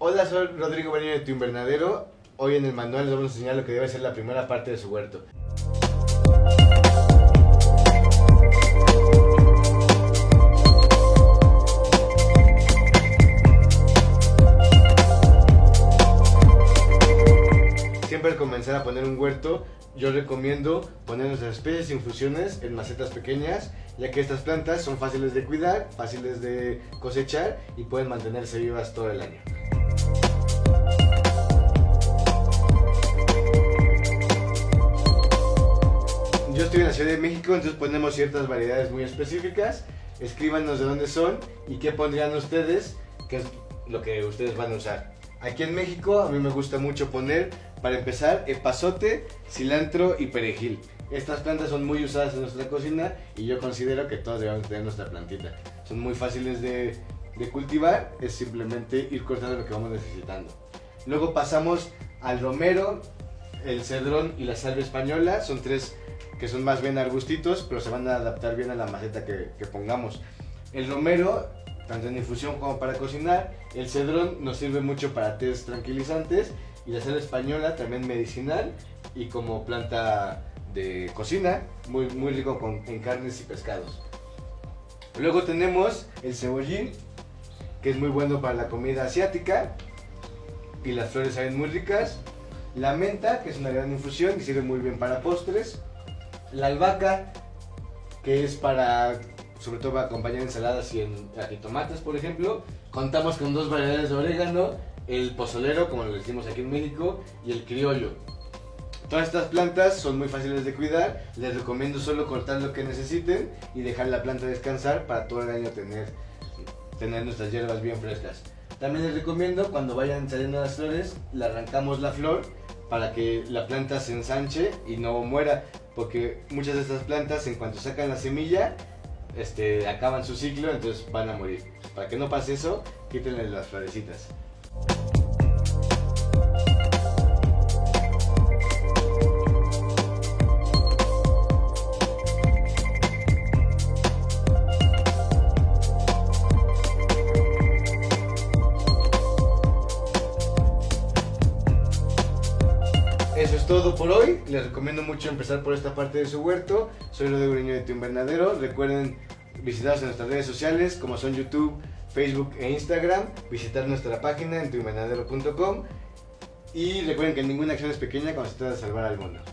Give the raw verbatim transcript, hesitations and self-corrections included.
Hola, soy Rodrigo Benio de Tu Invernadero. Hoy en el manual les vamos a enseñar lo que debe ser la primera parte de su huerto. Siempre al comenzar a poner un huerto, yo recomiendo poner nuestras especies e infusiones en macetas pequeñas, ya que estas plantas son fáciles de cuidar, fáciles de cosechar y pueden mantenerse vivas todo el año. Yo estoy en la Ciudad de México, entonces ponemos ciertas variedades muy específicas. Escríbanos de dónde son y qué pondrían ustedes, qué es lo que ustedes van a usar. Aquí en México a mí me gusta mucho poner, para empezar, epazote, cilantro y perejil. Estas plantas son muy usadas en nuestra cocina y yo considero que todos debemos tener nuestra plantita. Son muy fáciles de, de cultivar, es simplemente ir cortando lo que vamos necesitando. Luego pasamos al romero, el cedrón y la salvia española. Son tres que son más bien arbustitos, pero se van a adaptar bien a la maceta que, que pongamos. El romero, tanto en infusión como para cocinar. El cedrón nos sirve mucho para tés tranquilizantes. Y la salvia española también medicinal y como planta de cocina, muy, muy rico con, en carnes y pescados. Luego tenemos el cebollín, que es muy bueno para la comida asiática y las flores saben muy ricas. La menta, que es una gran infusión y sirve muy bien para postres. La albahaca, que es para, sobre todo para acompañar ensaladas y en tomates, por ejemplo. Contamos con dos variedades de orégano, el pozolero, como lo decimos aquí en México, y el criollo. Todas estas plantas son muy fáciles de cuidar. Les recomiendo solo cortar lo que necesiten y dejar la planta descansar para todo el año tener, tener nuestras hierbas bien frescas. También les recomiendo, cuando vayan saliendo las flores, le arrancamos la flor para que la planta se ensanche y no muera, porque muchas de estas plantas, en cuanto sacan la semilla, este, acaban su ciclo, entonces van a morir. Para que no pase eso, quítenle las florecitas. Eso es todo por hoy. Les recomiendo mucho empezar por esta parte de su huerto. Soy Rodrigo Benio de Tu Invernadero. Recuerden visitarnos en nuestras redes sociales, como son YouTube, Facebook e Instagram. Visitar nuestra página en tu invernadero punto com. Y recuerden que ninguna acción es pequeña cuando se trata de salvar al mundo.